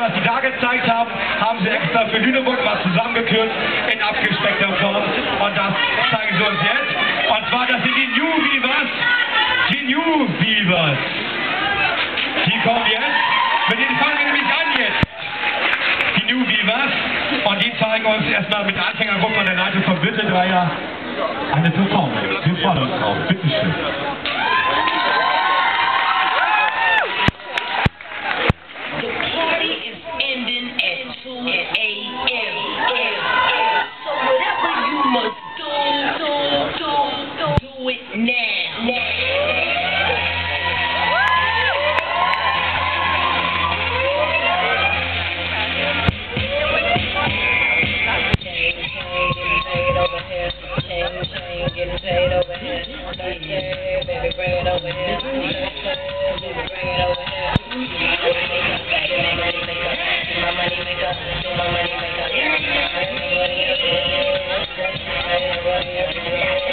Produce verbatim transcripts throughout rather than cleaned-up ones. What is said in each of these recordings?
was sie da gezeigt haben, haben sie extra für Lüneburg was zusammengekürzt in abgespeckter Form. Und das zeigen sie uns jetzt. Und zwar, das sind die New Vivas. Die New Vivas. Die kommen jetzt. Mit denen fangen wir nämlich an jetzt. Die New Vivas. Und die zeigen uns erstmal mit der Anfängergruppe an der Leitung von Bitte Dreier eine Performance. Wir freuen uns drauf. Bitteschön. Getting paid over here, like yeah, baby, bring it over here, like yeah, baby, bring it over here. My money maker, my money maker, my money maker, everybody up everybody up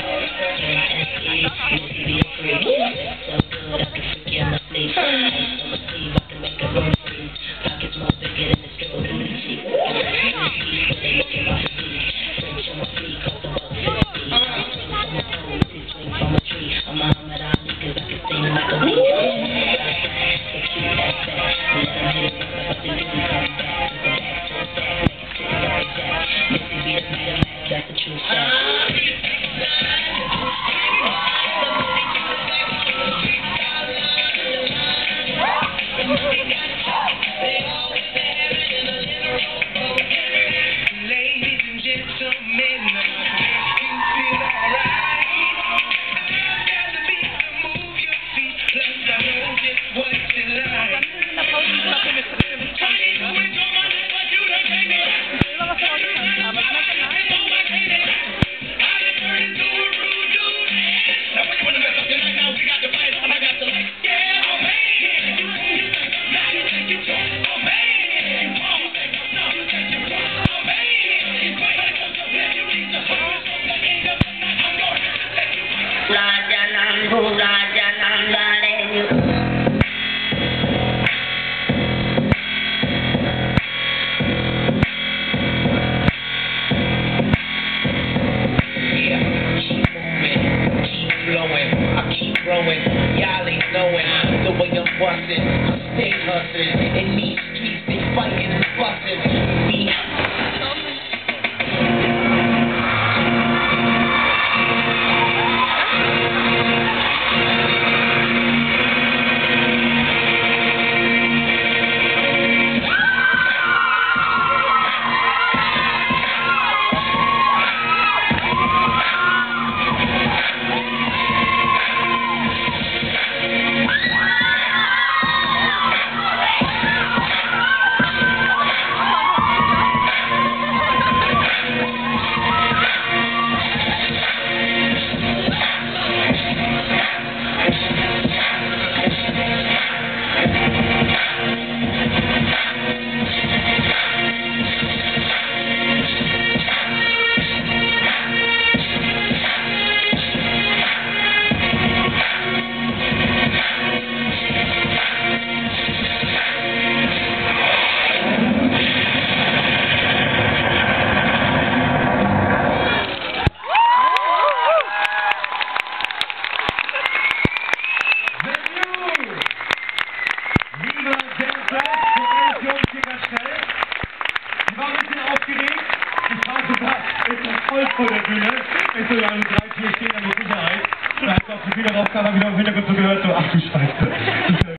be free. So good, I can forget my sleep. I'm a sleep, I can make a room sleep. Pockets more bigger than the strip of the sheep. They looking my feet, French on my feet, cause the bugs fifty. From a tree, I'm Muhammad Ali, cause I can sing like a bee. So cute, that's that. Let them hit it, but the dude come back. With the back to the stack, make it sit like a jack. Missy be the beat of Mac, that's the true fact. Ladies and gentlemen, you feel alright. Y'all ain't knowing the way I'm bustin'. I stay hustlin'. In these streets, they fightin' and bustin'. We voll vor der Bühne. Ist sogar eine drei, vier stehen, aber Sicherheit. Da hat auch die Bühne raus, kann man wieder im Hintergrund so gehört, so, ach du Scheiße.